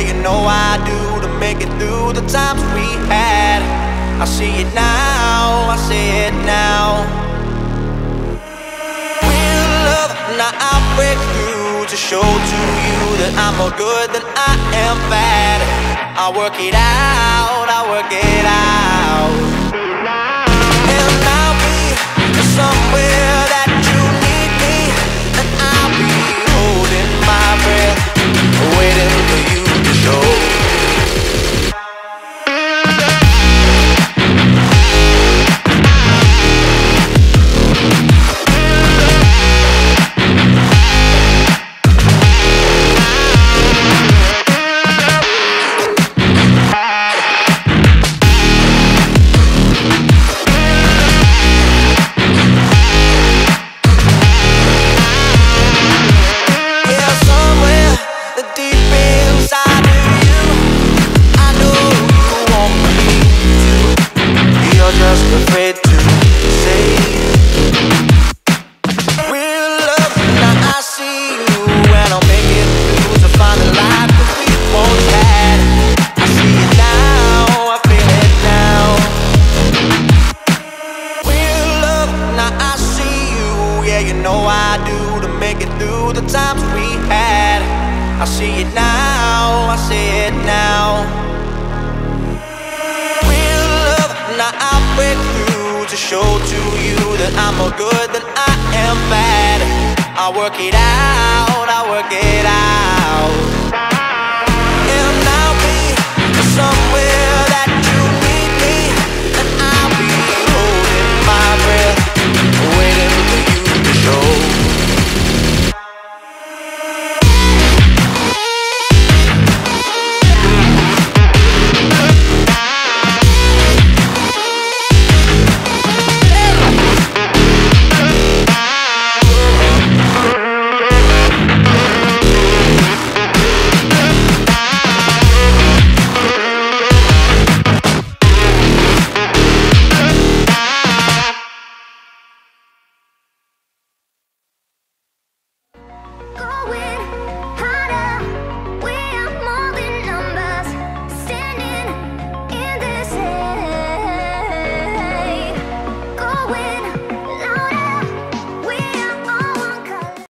you know I do, to make it through the times we had. I see it now, I see it now. Real love, now I'll break through to show to you that I'm more good than I am bad. I'll work it out, I'll work it out. And I'll be somewhere that you need me, and I'll be holding my breath, waiting for you to show. I see it now, I see it now. Real love, now I'll break through to show to you that I'm more good than I am bad. I'll work it out, I'll work it out.